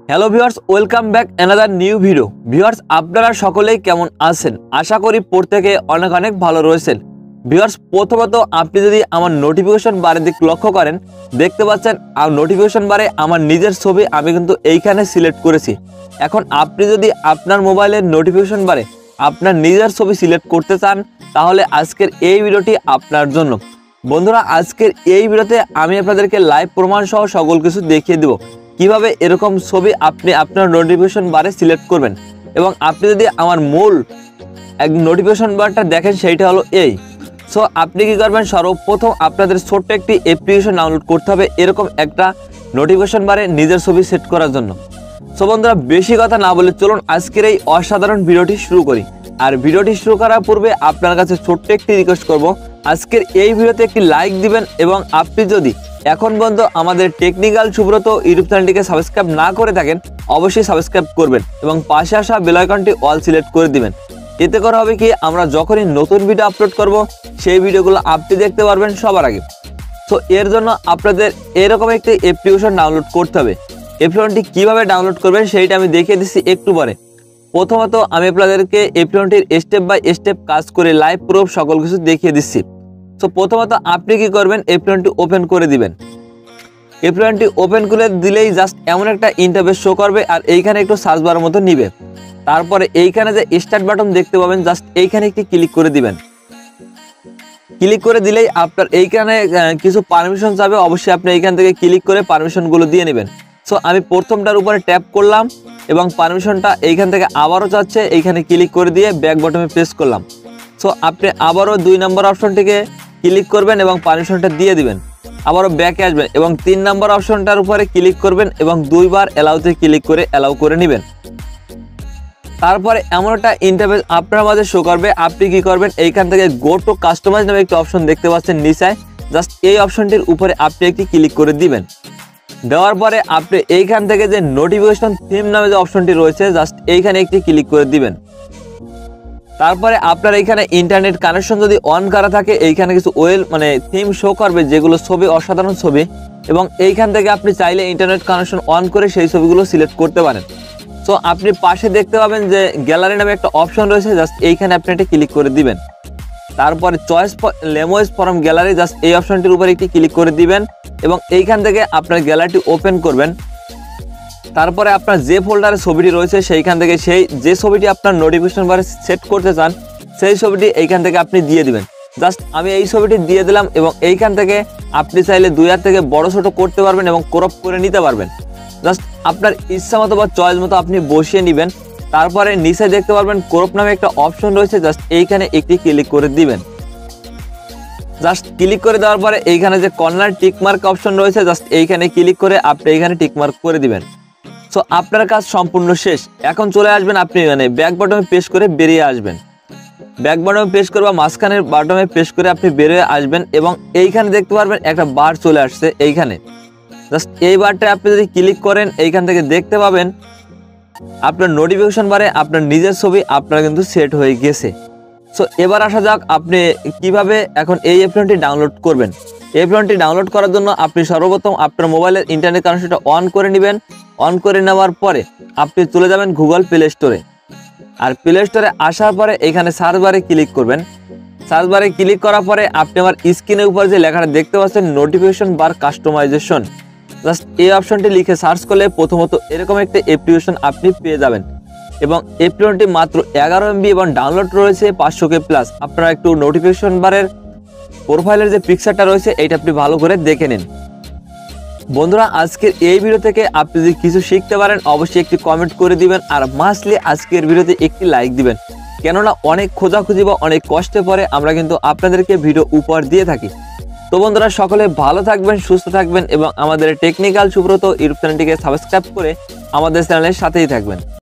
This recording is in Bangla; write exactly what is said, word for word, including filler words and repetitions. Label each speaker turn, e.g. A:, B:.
A: Hello viewers, welcome back another new video. Viewers, আপনারা সকলেই কেমন আছেন? আশা করি প্রত্যেকে অনেক অনেক ভালো রয়েছেন। ভিউয়ার্স, প্রথমত আপনি যদি আমার নোটিফিকেশন বারের দিক লক্ষ্য করেন, দেখতে পাচ্ছেন আর নোটিফিকেশন বারে আমার নিজের ছবি আমি কিন্তু এইখানে সিলেক্ট করেছি। এখন আপনি যদি আপনার মোবাইলের নোটিফিকেশন বারে আপনার নিজের ছবি সিলেক্ট করতে চান, তাহলে আজকের এই ভিডিওটি আপনার জন্য। বন্ধুরা, আজকের এই ভিডিওতে আমি আপনাদেরকে লাইভ প্রমাণ সহ সকল কিছু দেখিয়ে দেব কিভাবে এরকম ছবি আপনি আপনার নোটিফিকেশন বারে সিলেক্ট করবেন। এবং আপনি যদি আমার মূল এক নোটিফিকেশন বারটা দেখেন, সেইটা হলো এই। সো আপনি কি করবেন, সর্বপ্রথম আপনাদের ছোট্ট একটি অ্যাপ্লিকেশন ডাউনলোড করতে হবে এরকম একটা নোটিফিকেশন বারে নিজের ছবি সেট করার জন্য। সো বন্ধুরা, বেশি কথা না বলে চলুন আজকের এই অসাধারণ ভিডিওটি শুরু করি। আর ভিডিওটি শুরু করার পূর্বে আপনার কাছে ছোট্ট একটি রিকোয়েস্ট করব, আজকের এই ভিডিওতে একটি লাইক দিবেন এবং আপনি যদি এখন পর্যন্ত আমাদের টেকনিক্যাল সুব্রত ইউটিউব চ্যানেলটিকে সাবস্ক্রাইব না করে থাকেন, অবশ্যই সাবস্ক্রাইব করবেন এবং পাশে আসা বেল আইকনটি অল সিলেক্ট করে দিবেন। এতে করে হবে কি, আমরা যখনই নতুন ভিডিও আপলোড করব সেই ভিডিওগুলো আপনি দেখতে পারবেন সবার আগে। তো এর জন্য আপনাদের এরকম একটি অ্যাপ্লিকেশন ডাউনলোড করতে হবে। অ্যাপ্লিকেশনটি কীভাবে ডাউনলোড করবেন সেইটা আমি দেখিয়ে দিচ্ছি একটু পরে। প্রথমত আমি আপনাদেরকে অ্যাপ্লিকেশনটির স্টেপ বাই স্টেপ কাজ করে লাইভ প্রুফ সকল কিছু দেখিয়ে দিচ্ছি। সো প্রথমত আপনি কি করবেন, অ্যাপ্লিকেশনটি ওপেন করে দিবেন। অ্যাপ্লিকেশনটি ওপেন করে দিলেই জাস্ট এমন একটা ইন্টারফেস শো করবে আর এইখানে একটু সার্চ বারের মতো নিবে। তারপরে এইখানে যে স্টার্ট বাটন দেখতে পাবেন, জাস্ট এইখানে একটি ক্লিক করে দিবেন। ক্লিক করে দিলেই আপনার এইখানে কিছু পারমিশন যাবে, অবশ্যই আপনি এইখান থেকে ক্লিক করে পারমিশনগুলো দিয়ে নেবেন। সো আমি প্রথমটার উপরে ট্যাপ করলাম এবং পারমিশনটা এইখান থেকে আবারও যাচ্ছে, এইখানে ক্লিক করে দিয়ে ব্যাক বাটনে প্রেস করলাম। সো আপনি আবারও দুই নম্বর অপশনটিকে ক্লিক করবেন এবং পারমিশনটা দিয়ে দিবেন। আবারও ব্যাকে আসবেন এবং তিন নম্বর অপশনটার উপরে ক্লিক করবেন এবং দুইবার অ্যালাউতে ক্লিক করে অ্যালাউ করে নেবেন। তারপরে এমন একটা ইন্টারফেস আপনার মাঝে শো করবে। আপনি কি করবেন, এইখান থেকে গো টু কাস্টমাইজ নামে একটি অপশন দেখতে পাচ্ছেন নিচায়, জাস্ট এই অপশনটির উপরে আপনি একটি ক্লিক করে দিবেন। দেওয়ার পরে আপনি এইখান থেকে যে নোটিফিকেশন থিম নামে যে অপশনটি রয়েছে, জাস্ট এইখানে একটি ক্লিক করে দিবেন। তারপরে আপনার এইখানে ইন্টারনেট কানেকশন যদি অন করা থাকে, এইখানে কিছু ওয়েল মানে থিম শো করবে যেগুলো ছবি অসাধারণ ছবি, এবং এইখান থেকে আপনি চাইলে ইন্টারনেট কানেকশন অন করে সেই ছবিগুলো সিলেক্ট করতে পারেন। সো আপনি পাশে দেখতে পাবেন যে গ্যালারি নামে একটা অপশন রয়েছে, জাস্ট এইখানে আপনি একটি ক্লিক করে দিবেন। তারপরে choice image from gallery, just এই অপশনটির উপরে একটি ক্লিক করে দিবেন এবং এইখান থেকে আপনার গ্যালারিটি ওপেন করবেন। তারপরে আপনার যে ফোল্ডারে ছবিটি রয়েছে সেইখান থেকে সেই যে ছবিটি আপনার নোটিফিকেশন বারে সেট করতে চান সেই ছবিটি এইখান থেকে আপনি দিয়ে দিবেন। জাস্ট আমি এই ছবিটি দিয়ে দিলাম এবং এইখান থেকে আপনি চাইলে দুই হাত থেকে বড় ছোট করতে পারবেন এবং ক্রপ করে নিতে পারবেন। জাস্ট আপনার ইচ্ছা মতো বা চয়েস মতো আপনি বসিয়ে নেবেন। তারপরে নিচে দেখতে পারবেন ক্রপ নামে একটা অপশন রয়েছে, জাস্ট এইখানে একটি ক্লিক করে দিবেন। জাস্ট ক্লিক করে দেওয়ার পরে এইখানে যে কর্নার টিকমার্ক অপশন রয়েছে, জাস্ট এইখানে ক্লিক করে আপনি এইখানে টিকমার্ক করে দিবেন। সো আপনার কাজ সম্পূর্ণ শেষ। এখন চলে আসবেন আপনি মানে ব্যাক বাটনে প্রেস করে বেরিয়ে আসবেন। ব্যাক বাটনে প্রেস করে বা মাঝখানের বাটনে প্রেস করে আপনি বেরিয়ে আসবেন এবং এইখানে দেখতে পারবেন একটা বার চলে আসছে এইখানে। জাস্ট এই বারটা আপনি যদি ক্লিক করেন, এইখান থেকে দেখতে পাবেন আপনার নোটিফিকেশন বারে আপনার নিজের ছবি আপনার কিন্তু সেট হয়ে গেছে। সো এবার আসা যাক আপনি কিভাবে এখন এই অ্যাপ্লিকেশনটি ডাউনলোড করবেন। এই অ্যাপ্লিকেশনটি ডাউনলোড করার জন্য আপনি সর্বপ্রথম আপনার মোবাইলের ইন্টারনেট কানেকশনটা অন করে নেবেন। অন করে নেওয়ার পরে আপনি চলে যাবেন গুগল প্লে স্টোরে। আর প্লে স্টোরে আসার পরে এখানে সার্চ বারে ক্লিক করবেন। সার্চ বারে ক্লিক করার পরে আপনি আমার স্ক্রিনের উপর যে লেখাটা দেখতে পাচ্ছেন নোটিফিকেশন বার কাস্টমাইজেশন, জাস্ট এই অপশনটি লিখে সার্চ করলে প্রথমত এরকম একটা অ্যাপ্লিকেশন আপনি পেয়ে যাবেন। এবং অ্যাপ্লিকেশনটি মাত্র এগারো এমবি এবং ডাউনলোড রয়েছে পাঁচশো কে প্লাস। আপনারা একটু নোটিফিকেশন বারের প্রোফাইলের যে পিকচারটা রয়েছে এইটা আপনি ভালো করে দেখে নিন। বন্ধুরা, আজকের এই ভিডিও থেকে আপনি যদি কিছু শিখতে পারেন, অবশ্যই একটি কমেন্ট করে দিবেন আর মাস্টলি আজকের ভিডিওতে একটি লাইক দিবেন। কেননা অনেক খোঁজাখুঁজি বা অনেক কষ্টে পরে আমরা কিন্তু আপনাদেরকে ভিডিও উপহার দিয়ে থাকি। তো বন্ধুরা, সকলে ভালো থাকবেন, সুস্থ থাকবেন এবং আমাদের টেকনিক্যাল সুব্রত ইউটিউব চ্যানেলটিকে সাবস্ক্রাইব করে আমাদের চ্যানেলের সাথেই থাকবেন।